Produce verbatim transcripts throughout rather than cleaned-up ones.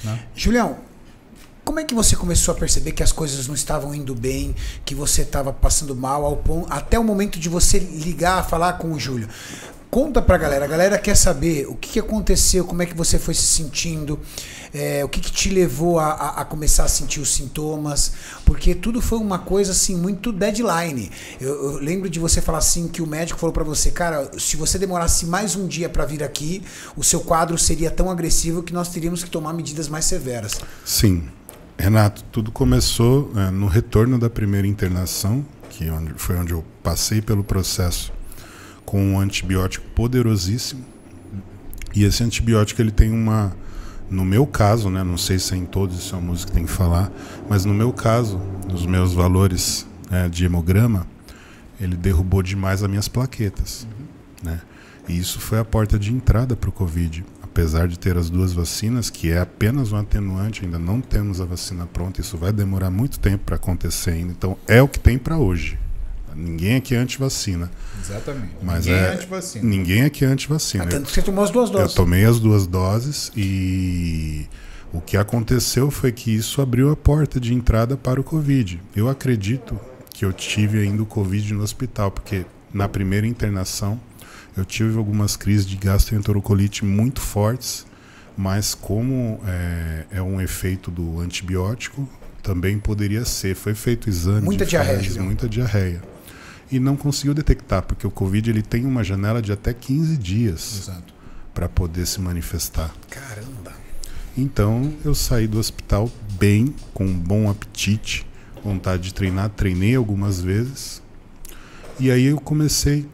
né? Julião, como é que você começou a perceber que as coisas não estavam indo bem, que você estava passando mal, ao ponto, até o momento de você ligar, falar com o Júlio? Conta pra galera, a galera quer saber o que, que aconteceu, como é que você foi se sentindo, é, o que, que te levou a, a, a começar a sentir os sintomas, porque tudo foi uma coisa assim, muito deadline. Eu, eu lembro de você falar assim, que o médico falou pra você, cara, se você demorasse mais um dia pra vir aqui, o seu quadro seria tão agressivo que nós teríamos que tomar medidas mais severas. Sim. Renato, tudo começou é, no retorno da primeira internação, que onde, foi onde eu passei pelo processo com um antibiótico poderosíssimo. E esse antibiótico, ele tem uma, no meu caso, né, não sei se é em todos, isso é uma música que tem que falar, mas no meu caso, nos meus valores é, de hemograma, ele derrubou demais as minhas plaquetas. Uhum. Né? E isso foi a porta de entrada para o Covid. Apesar de ter as duas vacinas, que é apenas um atenuante, ainda não temos a vacina pronta, isso vai demorar muito tempo para acontecer ainda. Então, é o que tem para hoje. Ninguém aqui é anti-vacina. Exatamente. Mas ninguém é, é anti-vacina. Ninguém aqui é anti-vacina. Até que você tomou as duas doses. Eu tomei as duas doses e o que aconteceu foi que isso abriu a porta de entrada para o Covid. Eu acredito que eu tive ainda o Covid no hospital, porque na primeira internação eu tive algumas crises de gastroenterocolite muito fortes, mas como é, é um efeito do antibiótico, também poderia ser. Foi feito exame muita de diarreia, fezes, muita diarreia. E não conseguiu detectar, porque o Covid ele tem uma janela de até quinze dias para poder se manifestar. Caramba! Então eu saí do hospital bem, com um bom apetite, vontade de treinar, treinei algumas vezes. E aí eu comecei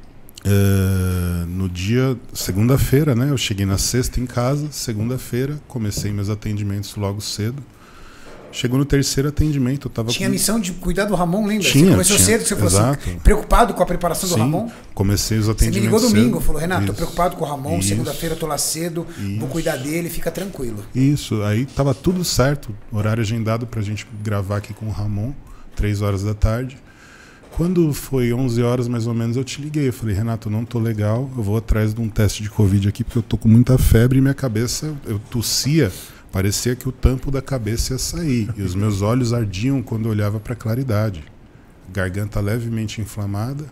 uh, no dia, segunda-feira, né? Eu cheguei na sexta em casa, segunda-feira, comecei meus atendimentos logo cedo. Chegou no terceiro atendimento, eu tava Tinha com... a missão de cuidar do Ramon, lembra? Tinha, você começou tinha, cedo, você falou exato. assim, preocupado com a preparação Sim, do Ramon? Comecei os Você atendimentos. me ligou domingo, cedo. falou, Renato, Isso. tô preocupado com o Ramon, Isso. segunda-feira eu tô lá cedo, Isso. vou cuidar dele, fica tranquilo. Isso, aí tava tudo certo, horário agendado pra gente gravar aqui com o Ramon, três horas da tarde. Quando foi onze horas mais ou menos, eu te liguei, eu falei, Renato, eu não tô legal, eu vou atrás de um teste de Covid aqui, porque eu tô com muita febre e minha cabeça, eu tossia. Parecia que o tampo da cabeça ia sair. E os meus olhos ardiam quando eu olhava para a claridade. Garganta levemente inflamada.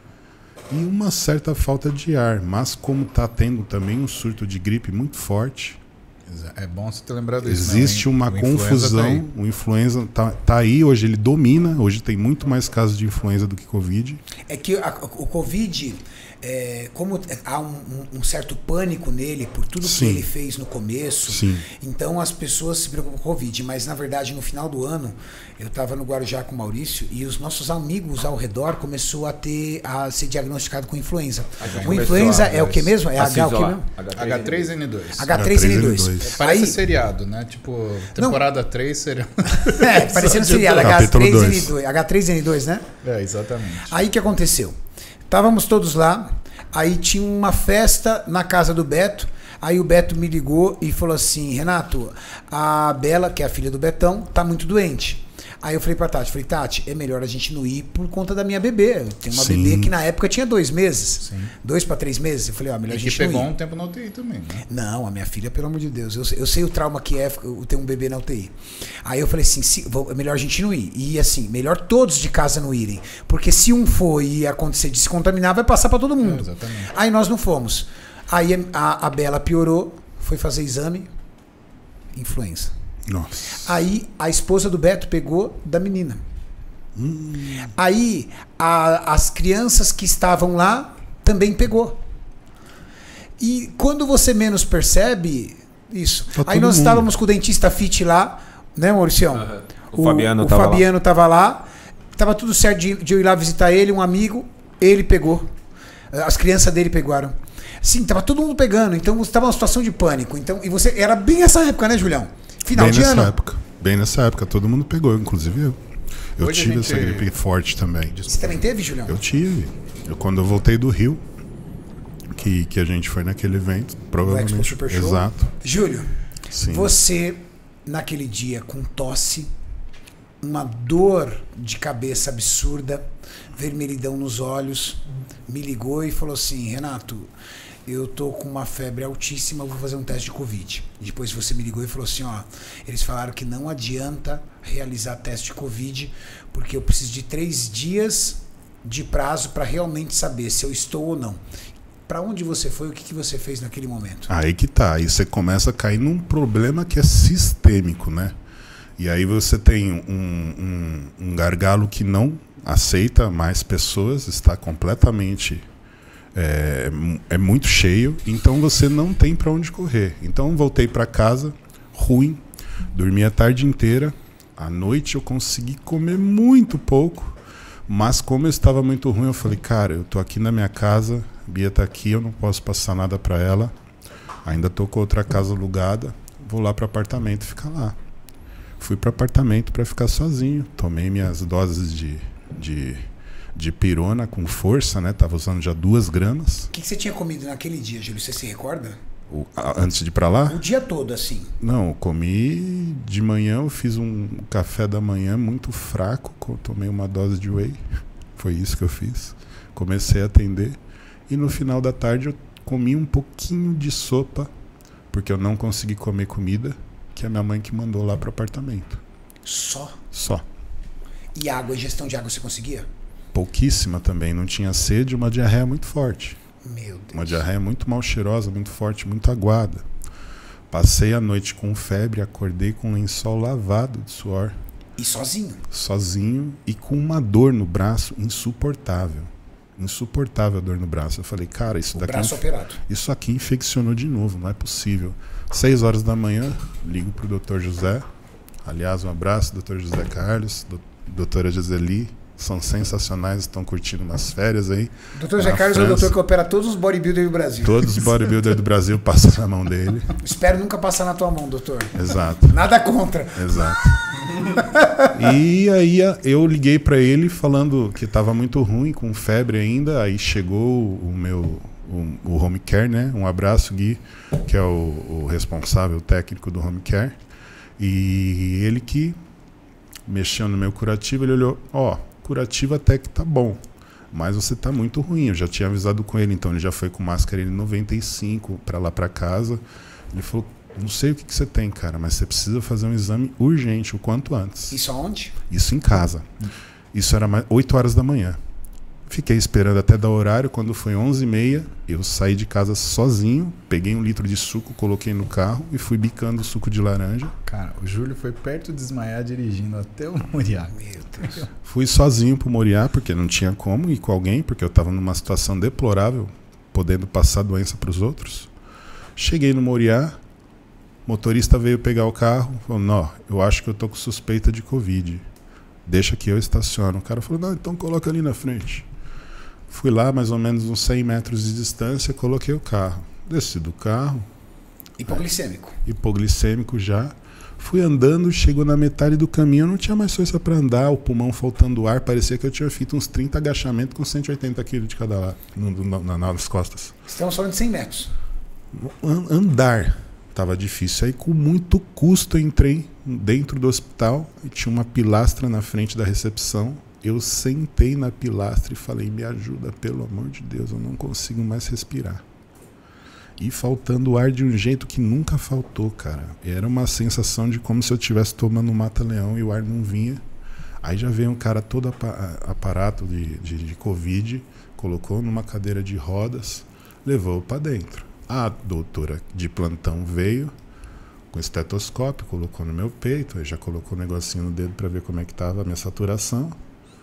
E uma certa falta de ar. Mas como está tendo também um surto de gripe muito forte... É bom você ter lembrado disso. Existe né? uma o confusão. O influenza está tá aí, hoje ele domina. Hoje tem muito mais casos de influenza do que Covid. É que a, o Covid... É, como há um, um certo pânico nele por tudo Sim. que ele fez no começo, Sim. então as pessoas se preocupam com o Covid, mas na verdade no final do ano eu estava no Guarujá com o Maurício e os nossos amigos ao redor começou a ter a ser diagnosticado com influenza. O influenza é o que mesmo? É H o que mesmo? H três N dois. H três N dois. Parece Aí, seriado, né? Tipo, temporada não. três seria... É, parecendo seriado. H três N dois. H três N dois, né? É, exatamente. Aí o que aconteceu? Estávamos todos lá, aí tinha uma festa na casa do Beto, aí o Beto me ligou e falou assim, Renato, a Bela, que é a filha do Betão, tá muito doente. Aí eu falei pra Tati, falei, Tati, é melhor a gente não ir por conta da minha bebê. Eu tenho uma Sim. bebê que na época tinha dois meses, Sim. dois para três meses. Eu falei, ó, melhor e a gente que não ir. pegou um tempo na U T I também, né? Não, a minha filha, pelo amor de Deus, eu, eu sei o trauma que é eu ter um bebê na U T I. Aí eu falei assim, se, vou, é melhor a gente não ir. E assim, melhor todos de casa não irem. Porque se um for e acontecer de se contaminar, vai passar para todo mundo. É, exatamente. Aí nós não fomos. Aí a, a Bela piorou, foi fazer exame, influenza. Nossa. Aí a esposa do Beto pegou da menina. Hum. Aí a, as crianças que estavam lá também pegou. E quando você menos percebe isso, tá aí nós mundo. estávamos com o dentista fit lá, né, Mauricião? Uhum. O, o Fabiano o estava Fabiano lá. tava lá, tava tudo certo de, de eu ir lá visitar ele, um amigo, ele pegou, as crianças dele pegaram. Sim, tava todo mundo pegando, então estava uma situação de pânico. Então, e você era bem essa época, né, Julião? Final bem de nessa ano. época, bem nessa época, todo mundo pegou, inclusive eu. Eu Hoje tive gente... essa gripe forte também. Você também teve, Julião? Eu tive. Eu, quando eu voltei do Rio, que, que a gente foi naquele evento, provavelmente. O Expo Super Show. Exato. Júlio, Sim. você, naquele dia, com tosse, uma dor de cabeça absurda, vermelhidão nos olhos, me ligou e falou assim, Renato, eu tô com uma febre altíssima, vou fazer um teste de Covid. E depois você me ligou e falou assim, ó, eles falaram que não adianta realizar teste de Covid, porque eu preciso de três dias de prazo para realmente saber se eu estou ou não. Para onde você foi? O que, que você fez naquele momento? Aí que tá. Aí você começa a cair num problema que é sistêmico, né? E aí você tem um, um, um gargalo que não aceita mais pessoas, está completamente... É, é muito cheio, então você não tem para onde correr. Então voltei para casa, ruim, dormi a tarde inteira. À noite eu consegui comer muito pouco, mas como eu estava muito ruim, eu falei, cara, eu tô aqui na minha casa, Bia tá aqui, eu não posso passar nada para ela, ainda tô com outra casa alugada, vou lá para apartamento ficar lá. Fui para apartamento para ficar sozinho, tomei minhas doses de, de, de pirona com força, né? Tava usando já duas gramas. O que, que você tinha comido naquele dia, Júlio? Você se recorda? O, a, antes de ir para lá? O dia todo, assim? Não, eu comi de manhã, eu fiz um café da manhã muito fraco, tomei uma dose de whey, foi isso que eu fiz. Comecei a atender e no final da tarde eu comi um pouquinho de sopa, porque eu não consegui comer comida, que é a minha mãe que mandou lá pro apartamento. Só? Só. E água, ingestão de água você conseguia? Pouquíssima também, não tinha sede, uma diarreia muito forte. Meu Deus. Uma diarreia muito mal cheirosa, muito forte, muito aguada. Passei a noite com febre, acordei com um lençol lavado de suor. E sozinho? Sozinho e com uma dor no braço insuportável. Insuportável a dor no braço. Eu falei, cara, isso o daqui... braço operado. Isso aqui infeccionou de novo, não é possível. Seis horas da manhã, ligo pro doutor José. Aliás, um abraço, doutor José Carlos, do, doutora Giseli. São sensacionais, estão curtindo umas férias aí. doutor José Carlos é o doutor que opera todos os bodybuilders do Brasil. Todos os bodybuilders do Brasil passam na mão dele. Espero nunca passar na tua mão, doutor. Exato. Nada contra. Exato. E aí eu liguei para ele falando que estava muito ruim, com febre ainda. Aí chegou o meu o, o home care, né? Um abraço, Gui, que é o, o responsável técnico do home care. E ele que mexeu no meu curativo, ele olhou, ó, oh, curativo até que tá bom, mas você tá muito ruim. Eu já tinha avisado com ele, então ele já foi com máscara N noventa e cinco para lá para casa. Ele falou, não sei o que, que você tem, cara, mas você precisa fazer um exame urgente, o quanto antes. Isso aonde? Isso em casa. Isso era mais oito horas da manhã. Fiquei esperando até dar horário. Quando foi onze e meia, eu saí de casa sozinho, peguei um litro de suco, coloquei no carro e fui bicando o suco de laranja. Cara, o Júlio foi perto de desmaiar dirigindo até o Moriá. Meu Deus. Fui sozinho pro Moriá, porque não tinha como ir com alguém, porque eu estava numa situação deplorável, podendo passar doença para os outros. Cheguei no Moriá, o motorista veio pegar o carro, falou, não, eu acho que eu tô com suspeita de Covid. Deixa que eu estaciono. O cara falou, não, então coloca ali na frente. Fui lá, mais ou menos uns cem metros de distância, coloquei o carro. Desci do carro. Hipoglicêmico. É, hipoglicêmico já. Fui andando, chegou na metade do caminho, eu não tinha mais força para andar, o pulmão faltando ar, parecia que eu tinha feito uns trinta agachamentos com cento e oitenta quilos de cada lado, no, no, na, nas costas. Estamos falando de cem metros. Andar estava difícil. Aí com muito custo eu entrei dentro do hospital e tinha uma pilastra na frente da recepção. Eu sentei na pilastra e falei, me ajuda, pelo amor de Deus, eu não consigo mais respirar. E faltando ar de um jeito que nunca faltou, cara. Era uma sensação de como se eu estivesse tomando um mata-leão e o ar não vinha. Aí já veio um cara todo aparato de, de, de Covid, colocou numa cadeira de rodas, levou para dentro. A doutora de plantão veio com estetoscópio, colocou no meu peito, aí já colocou um negocinho no dedo para ver como é que estava a minha saturação.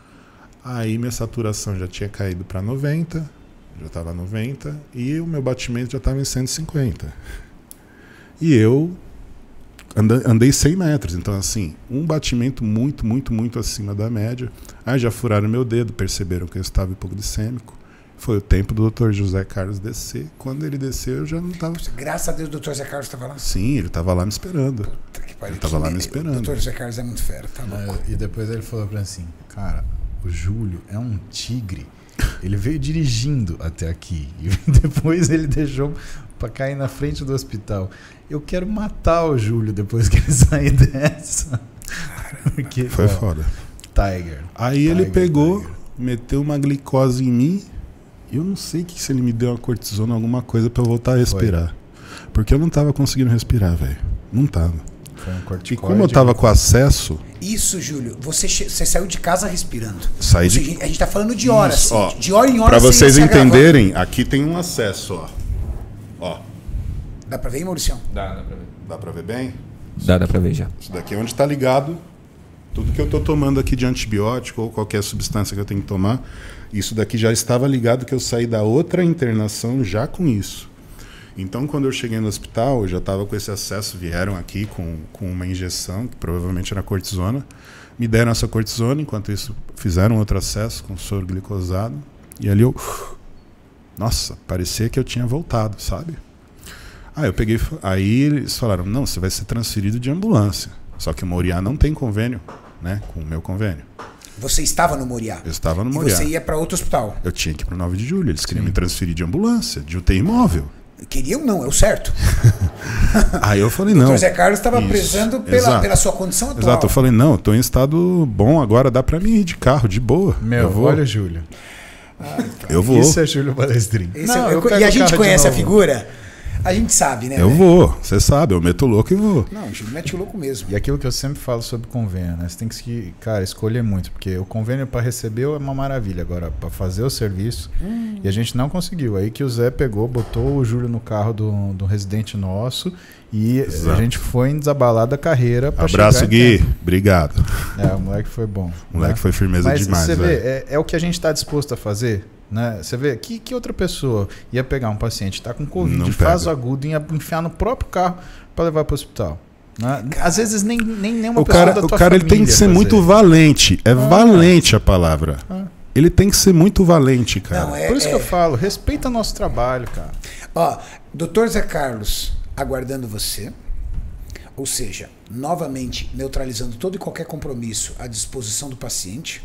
Aí minha saturação já tinha caído para noventa, já estava noventa, e o meu batimento já estava em cento e cinquenta. E eu andei cem metros, então assim, um batimento muito, muito, muito acima da média. Aí já furaram meu dedo, perceberam que eu estava hipoglicêmico. Foi o tempo do doutor José Carlos descer. Quando ele desceu, eu já não estava... Graças a Deus o doutor José Carlos estava lá? Sim, ele estava lá me esperando. Puta que pariu. Ele estava lá me esperando. O doutor José Carlos é muito fera, tá louco. E depois ele falou pra mim assim, cara, o Júlio é um tigre. Ele veio dirigindo até aqui e depois ele deixou pra cair na frente do hospital. Eu quero matar o Júlio depois que ele sair dessa. Porque, foi ó, foda. Tiger. Aí Tiger, ele pegou, Tiger. meteu uma glicose em mim, eu não sei que se ele me deu uma cortisona, alguma coisa pra eu voltar a respirar. Foi. Porque eu não tava conseguindo respirar, velho. Não tava. Foi um corticoide. E como eu tava com acesso... Isso, Júlio, você, você saiu de casa respirando. Saí Você, de... A gente tá falando de horas, Isso, ó, de hora em hora. pra vocês você ia se entenderem, aqui tem um acesso, ó. Ó. Dá pra ver, Mauricião? Dá, dá pra ver. Dá pra ver bem? Dá, dá pra ver já. Isso daqui é onde tá ligado tudo que eu tô tomando aqui de antibiótico ou qualquer substância que eu tenho que tomar. Isso daqui já estava ligado que eu saí da outra internação já com isso. Então, quando eu cheguei no hospital, eu já estava com esse acesso, vieram aqui com, com uma injeção, que provavelmente era cortisona, me deram essa cortisona, enquanto isso fizeram outro acesso com soro glicosado, e ali eu... Nossa, parecia que eu tinha voltado, sabe? Ah, eu peguei... Aí eles falaram, não, você vai ser transferido de ambulância. Só que o Moriá não tem convênio, né, com o meu convênio. Você estava no Moriá? Eu estava no e Moriá. E você ia para outro hospital? Eu tinha que ir para o nove de julho, eles queriam Sim. me transferir de ambulância, de U T I móvel. Queriam não, é o certo. Aí eu falei, não. O doutor Zé Carlos estava prezando pela, pela sua condição atual. Exato, eu falei, não, eu tô em estado bom agora, dá pra mim ir de carro, de boa. Meu, eu vou. Olha, Júlio. Ah, eu vou. Isso é Júlio Balestrin. Não, eu, eu e a gente conhece a figura? A gente sabe, né? Eu véio? vou, você sabe, eu meto o louco e vou. Não, o Júlio mete o louco mesmo. E aquilo que eu sempre falo sobre convênio, né? Você tem que, cara, escolher muito, porque o convênio para receber é uma maravilha, agora para fazer o serviço, hum. e a gente não conseguiu. Aí que o Zé pegou, botou o Júlio no carro do, do residente nosso e Exato. a gente foi em desabalada a carreira para chegar. Abraço, Gui. Tempo. Obrigado. É, o moleque foi bom. O moleque né? foi firmeza Mas demais. Você véio. vê, é, é o que a gente está disposto a fazer. Né? Você vê, que, que outra pessoa ia pegar um paciente que está com Covid, Não fase pega. agudo, e ia enfiar no próprio carro para levar para o hospital? Né? Às vezes nem, nem nenhuma o pessoa cara, da tua O cara ele tem que ser fazer. muito valente. É ah, valente a palavra. Ah. Ele tem que ser muito valente, cara. Não, é, Por isso é... que eu falo, respeita nosso trabalho, cara. Ó, doutor Zé Carlos, aguardando você. Ou seja, novamente neutralizando todo e qualquer compromisso à disposição do paciente.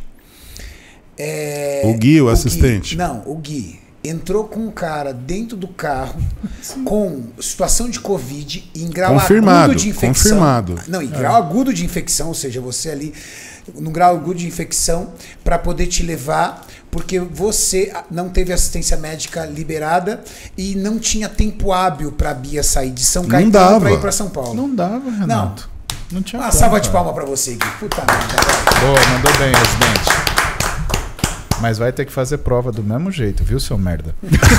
É, o Gui, o, o Gui, assistente. não, o Gui entrou com um cara dentro do carro com situação de Covid em grau confirmado, agudo de infecção. Confirmado. Não, em grau é. agudo de infecção, ou seja, você ali no grau agudo de infecção para poder te levar, porque você não teve assistência médica liberada e não tinha tempo hábil para a Bia sair de São Caetano para ir para São Paulo. Não dava, Renato. Não, não tinha Uma como, salva de cara. palma para você, Gui. Puta merda. Boa, mandou bem, residente. Mas vai ter que fazer prova do mesmo jeito, viu, seu merda?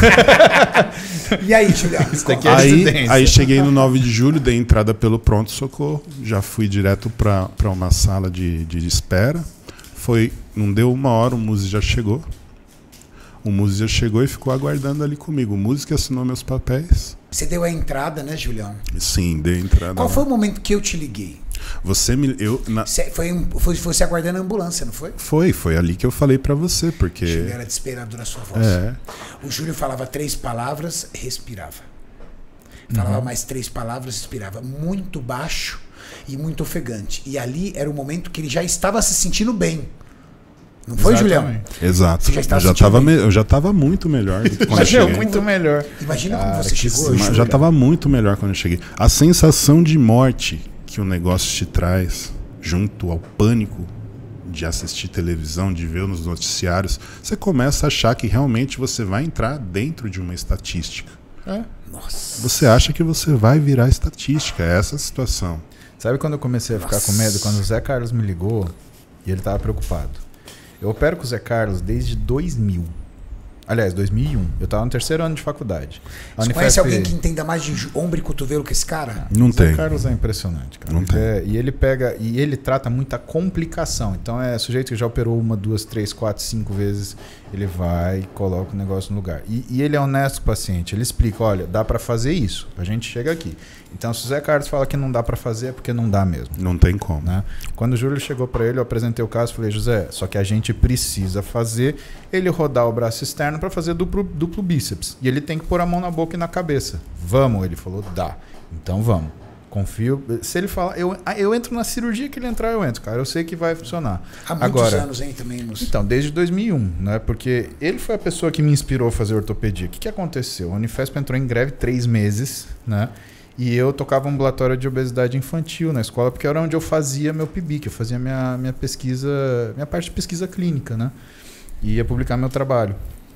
E aí, Juliano? Isso daqui é aí, aí cheguei no nove de julho, dei entrada pelo pronto-socorro, já fui direto para uma sala de, de espera. Foi, não deu uma hora, o Muzi já chegou. O Muzi já chegou e ficou aguardando ali comigo. O Muzi que assinou meus papéis. Você deu a entrada, né, Juliano? Sim, dei a entrada. Qual lá. foi o momento que eu te liguei? Você me. Eu, na... Foi, um, foi você aguardando a ambulância, não foi? Foi, foi ali que eu falei pra você, porque. O Júlio era desesperado na sua voz. É. O Júlio falava três palavras, respirava. Falava uhum. mais três palavras, respirava. Muito baixo e muito ofegante. E ali era o momento que ele já estava se sentindo bem. Não foi, Julião? Exato. Você já eu, já tava me... eu já estava muito melhor do que quando eu cheguei. Muito melhor. Imagina Cara, como você chegou. Já, já estava muito melhor quando eu cheguei. A sensação de morte que o negócio te traz, junto ao pânico de assistir televisão, de ver nos noticiários, você começa a achar que realmente você vai entrar dentro de uma estatística. É. Nossa. Você acha que você vai virar estatística, é essa a situação. Sabe quando eu comecei a ficar Nossa. com medo? Quando o Zé Carlos me ligou e ele estava preocupado. Eu opero com o Zé Carlos desde dois mil. Aliás, dois mil e um. Eu estava no terceiro ano de faculdade. A Você Unifesp... conhece alguém que entenda mais de ombro e cotovelo que esse cara? Não o tem. Zé Carlos é impressionante, cara. Não tem. É, e ele pega e ele trata muita complicação. Então é sujeito que já operou uma, duas, três, quatro, cinco vezes. Ele vai e coloca o negócio no lugar. E, e ele é honesto com o paciente. Ele explica, olha, dá para fazer isso. A gente chega aqui. Então se o Zé Carlos fala que não dá para fazer é porque não dá mesmo. Não tem como. Né? Quando o Júlio chegou para ele, eu apresentei o caso e falei, José, só que a gente precisa fazer ele rodar o braço externo para fazer duplo, duplo bíceps. E ele tem que pôr a mão na boca e na cabeça. Vamos, ele falou, dá. Então vamos. Confio. Se ele falar, eu, eu entro na cirurgia que ele entrar, eu entro, cara. Eu sei que vai funcionar. Há muitos Agora, anos, hein, também. Nos... Então, desde dois mil e um, né? Porque ele foi a pessoa que me inspirou a fazer ortopedia. O que, que aconteceu? A Unifesp entrou em greve três meses, né? E eu tocava ambulatório de obesidade infantil na escola, porque era onde eu fazia meu P I B, que eu fazia minha, minha pesquisa, minha parte de pesquisa clínica, né? E ia publicar meu trabalho.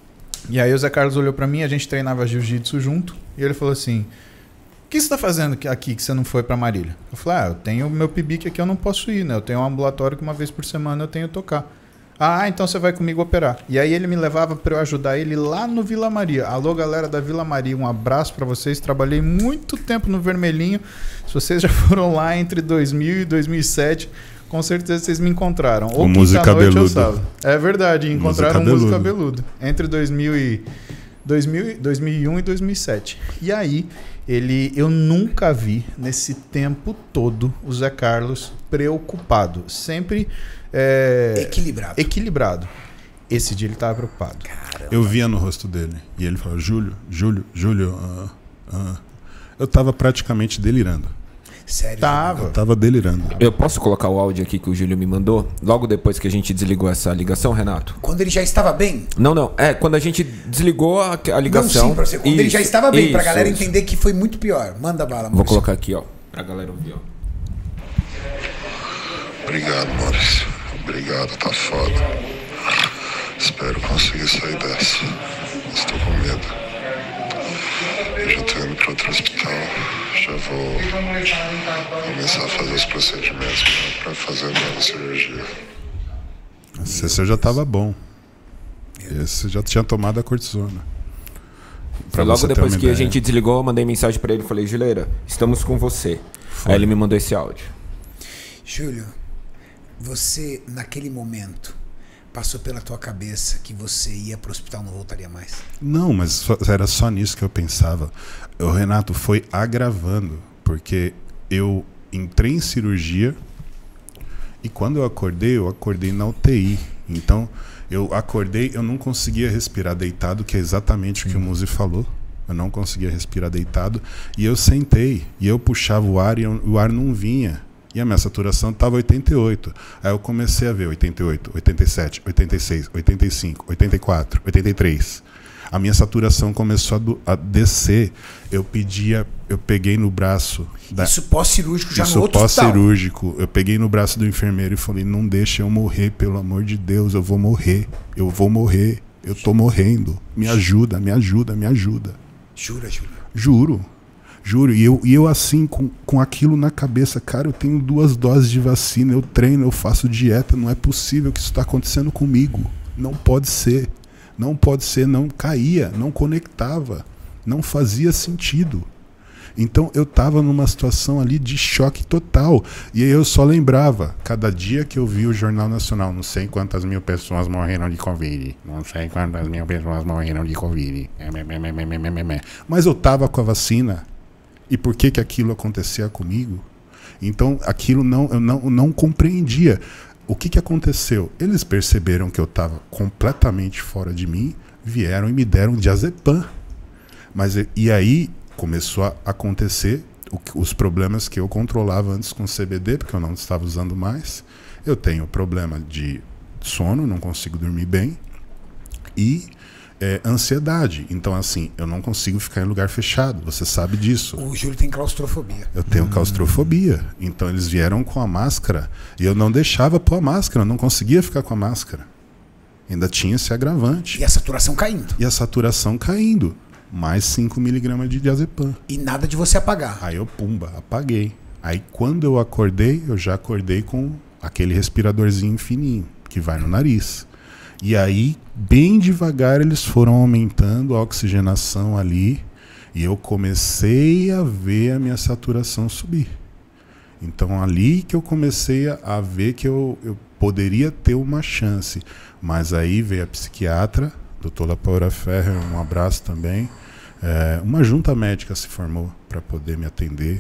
E aí o Zé Carlos olhou pra mim, a gente treinava jiu-jitsu junto, e ele falou assim, o que você tá fazendo aqui que você não foi pra Marília? Eu falei, ah, eu tenho meu pibique aqui, eu não posso ir, né? Eu tenho um ambulatório que uma vez por semana eu tenho que tocar. Ah, então você vai comigo operar. E aí ele me levava pra eu ajudar ele lá no Vila Maria. Alô, galera da Vila Maria, um abraço pra vocês. Trabalhei muito tempo no Vermelhinho. Se vocês já foram lá entre dois mil e dois mil e sete, com certeza vocês me encontraram. Ou Música Cabeludo. É verdade, encontraram Música Música Cabeludo. Entre dois mil e, dois mil, dois mil e um e dois mil e sete. E aí, ele, eu nunca vi nesse tempo todo o Zé Carlos preocupado. Sempre é, equilibrado. equilibrado. Esse dia ele estava preocupado. Caramba. Eu via no rosto dele. E ele falou, Júlio, Júlio, Júlio. Uh, uh. Eu estava praticamente delirando. Sério? Tava. Eu estava delirando. Eu posso colocar o áudio aqui que o Júlio me mandou? Logo depois que a gente desligou essa ligação, Renato? Quando ele já estava bem? Não, não. É, quando a gente desligou a, a ligação. Não, sim, pra você. Quando isso, ele já estava bem, isso, pra galera isso. entender que foi muito pior. Manda bala, Maurício. Vou colocar aqui, ó. Pra galera ouvir, ó. Obrigado, Maurício. Obrigado, tá foda. Espero conseguir sair dessa. Estou com medo. Eu já tô indo para outro hospital. Já vou começar a fazer os procedimentos para fazer a nova cirurgia. Esse já estava bom. Esse já tinha tomado a cortisona. Foi logo depois que a gente desligou, eu mandei mensagem pra ele. Falei, Juleira, estamos com você. Foi. Aí ele me mandou esse áudio. Júlio, você, naquele momento, passou pela tua cabeça que você ia pro hospital e não voltaria mais? Não, mas só, era só nisso que eu pensava. O Renato foi agravando, porque eu entrei em cirurgia e quando eu acordei, eu acordei na U T I. Então, eu acordei, eu não conseguia respirar deitado, que é exatamente Sim. o que o Muzi falou. Eu não conseguia respirar deitado. E eu sentei, e eu puxava o ar e eu, o ar não vinha. E a minha saturação estava oitenta e oito. Aí eu comecei a ver oitenta e oito, oitenta e sete, oitenta e seis, oitenta e cinco, oitenta e quatro, oitenta e três. A minha saturação começou a, do, a descer. Eu pedia, eu peguei no braço... Da, isso pós-cirúrgico já isso no outro hospital? Isso pós-cirúrgico. Eu peguei no braço do enfermeiro e falei, não deixa eu morrer, pelo amor de Deus, eu vou morrer. Eu vou morrer. Eu tô morrendo. Me ajuda, me ajuda, me ajuda. Jura, Júlio? Juro. Juro. E eu, e eu assim, com, com aquilo na cabeça, cara, eu tenho duas doses de vacina, eu treino, eu faço dieta, não é possível que isso está acontecendo comigo. Não pode ser. Não pode ser, não caía, não conectava, não fazia sentido. Então eu estava numa situação ali de choque total. E aí eu só lembrava, cada dia que eu vi o Jornal Nacional, não sei quantas mil pessoas morreram de Covid, não sei quantas mil pessoas morreram de Covid. Mas eu estava com a vacina. E por que que aquilo acontecia comigo? Então aquilo não, eu não, não compreendia. O que que aconteceu? Eles perceberam que eu estava completamente fora de mim, vieram e me deram diazepam. Mas e aí começou a acontecer o, os problemas que eu controlava antes com C B D, porque eu não estava usando mais. Eu tenho problema de sono, não consigo dormir bem, e é, ansiedade. Então, assim, eu não consigo ficar em lugar fechado, você sabe disso. O Júlio tem claustrofobia. Eu tenho hum. claustrofobia. Então, eles vieram com a máscara e eu não deixava pôr a máscara, eu não conseguia ficar com a máscara. Ainda tinha esse agravante. E a saturação caindo. E a saturação caindo. Mais cinco miligramas de diazepam. E nada de você apagar. Aí eu, pumba, apaguei. Aí, quando eu acordei, eu já acordei com aquele respiradorzinho fininho, que vai no nariz. E aí, bem devagar, eles foram aumentando a oxigenação ali e eu comecei a ver a minha saturação subir. Então, ali que eu comecei a, a ver que eu, eu poderia ter uma chance. Mas aí veio a psiquiatra, doutora Paula Ferrer, um abraço também. É, uma junta médica se formou para poder me atender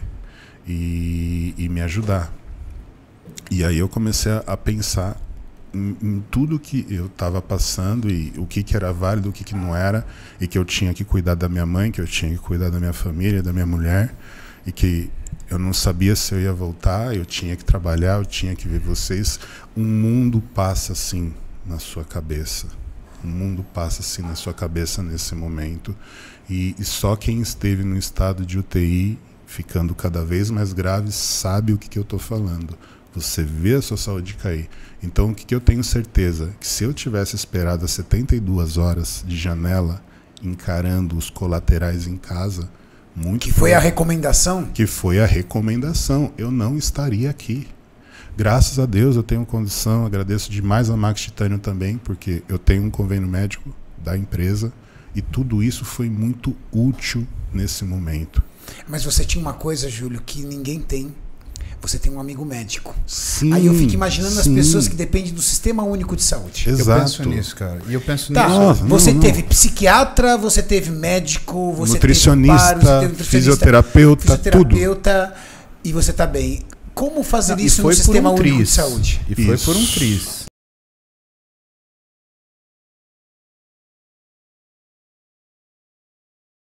e, e me ajudar. E aí eu comecei a, a pensar Em, em tudo que eu estava passando e o que, que era válido, o que, que não era, e que eu tinha que cuidar da minha mãe, que eu tinha que cuidar da minha família, da minha mulher, e que eu não sabia se eu ia voltar, eu tinha que trabalhar, eu tinha que ver vocês. Um mundo passa assim na sua cabeça, um mundo passa assim na sua cabeça nesse momento, e, e só quem esteve no estado de U T I, ficando cada vez mais grave, sabe o que, que eu estou falando. Você vê a sua saúde cair. Então, o que, que eu tenho certeza? Que se eu tivesse esperado as setenta e duas horas de janela, encarando os colaterais em casa, muito que foi a recomendação? Que foi a recomendação. Eu não estaria aqui. Graças a Deus eu tenho condição, agradeço demais a Max Titânio também, porque eu tenho um convênio médico da empresa e tudo isso foi muito útil nesse momento. Mas você tinha uma coisa, Júlio, que ninguém tem. Você tem um amigo médico. Sim, Aí eu fico imaginando sim. as pessoas que dependem do Sistema Único de Saúde. Exato. Eu penso nisso, cara. E eu penso Tá, nisso. Nossa, você não, teve não. psiquiatra, você teve médico, você nutricionista, teve amparo, você teve fisioterapeuta, fisioterapeuta e você tá bem. Como fazer Não, isso foi no Sistema por um Único de tris. Saúde? E foi Isso. por um tris.